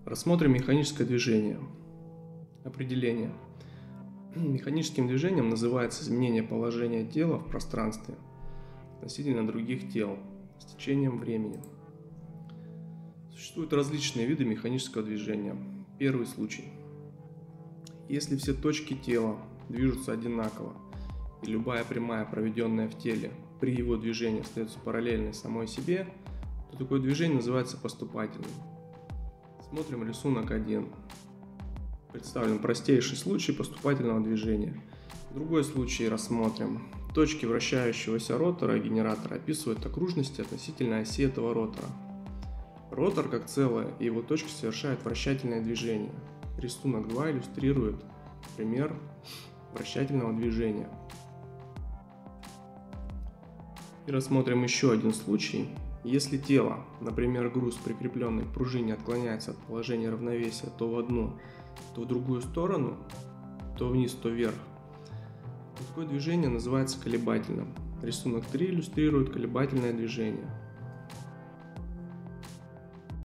Рассмотрим механическое движение. Определение. Механическим движением называется изменение положения тела в пространстве относительно других тел с течением времени. Существуют различные виды механического движения. Первый случай. Если все точки тела движутся одинаково, и любая прямая, проведенная в теле, при его движении остается параллельной самой себе, то такое движение называется поступательным. Смотрим рисунок 1. Представлен простейший случай поступательного движения. Другой случай рассмотрим. Точки вращающегося ротора и генератора описывают окружности относительно оси этого ротора. Ротор как целое и его точки совершают вращательное движение. Рисунок 2 иллюстрирует пример вращательного движения. И рассмотрим еще один случай. Если тело, например, груз, прикрепленный к пружине, отклоняется от положения равновесия то в одну, то в другую сторону, то вниз, то вверх, такое движение называется колебательным. Рисунок 3 иллюстрирует колебательное движение.